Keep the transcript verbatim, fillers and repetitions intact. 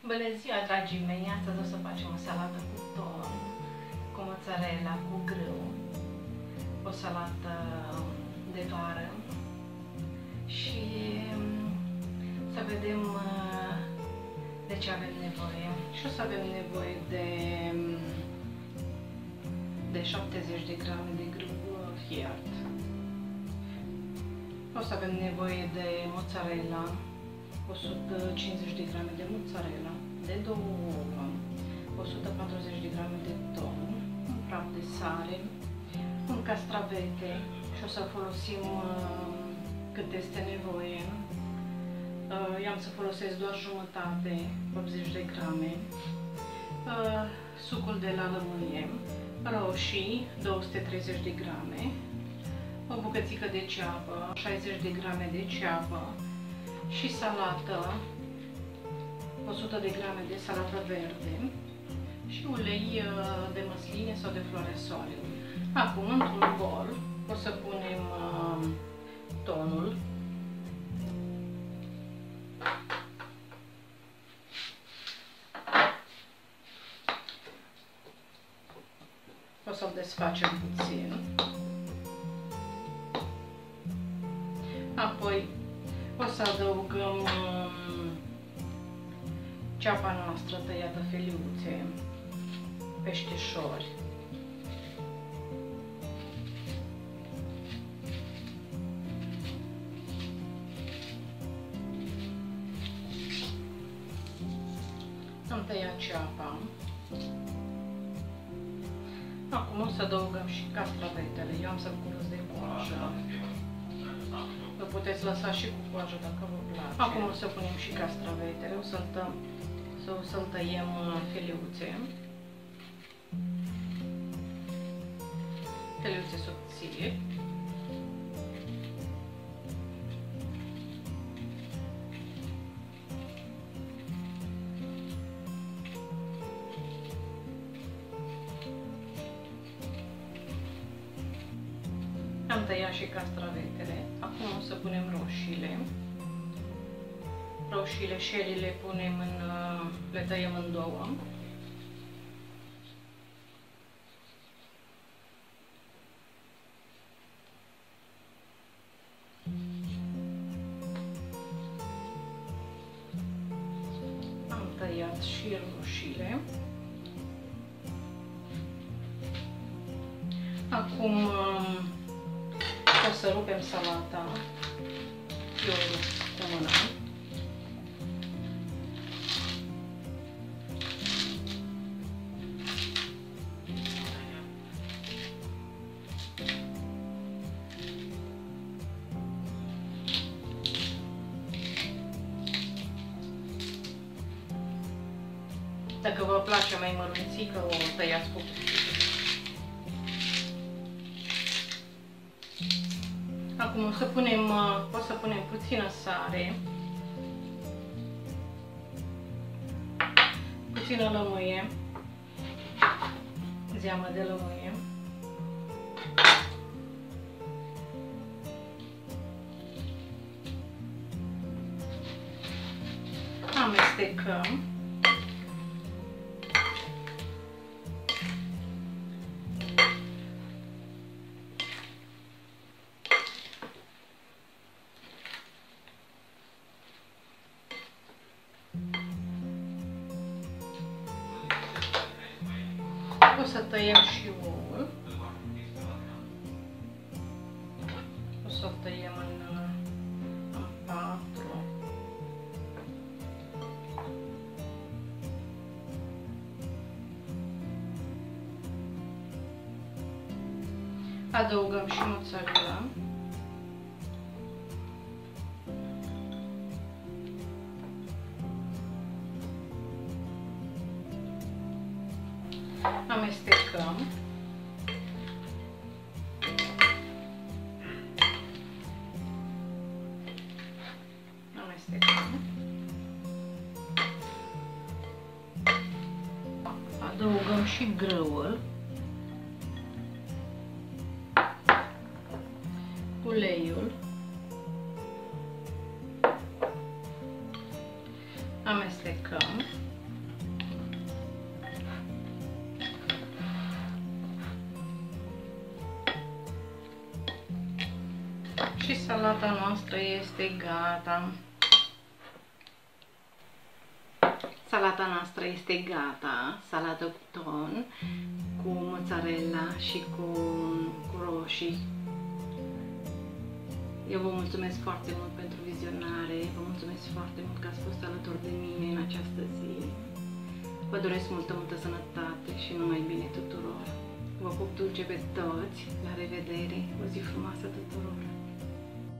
Bună ziua, dragii mei! Astăzi o să facem o salată cu ton, cu mozzarella, cu grâu, o salată de vară și să vedem de ce avem nevoie. Și o să avem nevoie de, de șaptezeci de grame de grâu fiert. O să avem nevoie de mozzarella, o sută cincizeci de grame de mozzarella, de două ouă, o sută patruzeci de grame de ton, un praf de sare, un castravete și o să folosim uh, cât este nevoie. Uh, eu am să folosesc doar jumătate, optzeci de grame, uh, sucul de la lămâie, roșii, două sute treizeci de grame, o bucățică de ceapă, șaizeci de grame de ceapă, și salată, o sută de grame de salată verde și ulei de măsline sau de floarea soarelui. Acum, într-un bol, o să punem uh, tonul, o să-l desfacem puțin, apoi o să adăugăm um, ceapa noastră tăiată feliuțe, peșteșori, am tăiat ceapa. Acum o să adăugăm și castravetele. Eu am să-l curăț de coajă. Vă puteți lăsa și cu coajă dacă vă place. Acum o să punem și castravetele, o să-l tăm, să-l tăiem feliuțe. Feliuțe subțiri. Am tăiat și castravetele. Acum o să punem roșiile. Roșiile, șerii le punem în, le tăiem în două. Am tăiat și roșiile. Acum o să rupem salata, eu o rup cu mâna. Dacă vă place mai mărunțică, o tăiați cu Acum o să punem, o să punem puțină sare, puțină lămâie, zeamă de lămâie, amestecăm. O să tăiem și ouul. O să tăiem în, în patru. Adăugăm și mozzarella. Amestecăm. Amestecăm. Adăugăm și grâul, uleiul, amestecăm. amestecăm. Și salata noastră este gata. Salata noastră este gata, salată cu ton, cu mozzarella și cu, cu roșii. Eu vă mulțumesc foarte mult pentru vizionare, vă mulțumesc foarte mult că ați fost alături de mine în această zi. Vă doresc multă, multă sănătate și numai bine tuturor. Vă pup dulce pe toți, la revedere, o zi frumoasă tuturor!